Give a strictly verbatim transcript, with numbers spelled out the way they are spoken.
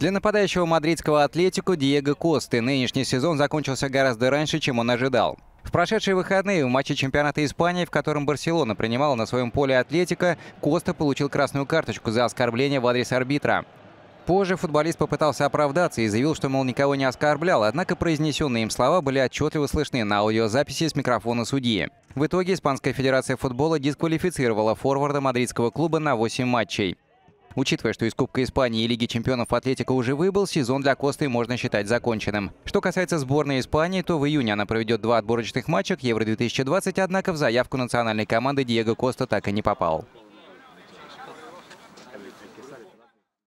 Для нападающего мадридского «Атлетико» Диего Косты нынешний сезон закончился гораздо раньше, чем он ожидал. В прошедшие выходные в матче чемпионата Испании, в котором Барселона принимала на своем поле «Атлетико», Коста получил красную карточку за оскорбление в адрес арбитра. Позже футболист попытался оправдаться и заявил, что, мол, никого не оскорблял, однако произнесенные им слова были отчетливо слышны на аудиозаписи с микрофона судьи. В итоге Испанская федерация футбола дисквалифицировала форварда мадридского клуба на восемь матчей. Учитывая, что из Кубка Испании и Лиги чемпионов «Атлетико» уже выбыл, сезон для Косты можно считать законченным. Что касается сборной Испании, то в июне она проведет два отборочных матча к Евро две тысячи двадцать, однако в заявку национальной команды Диего Коста так и не попал.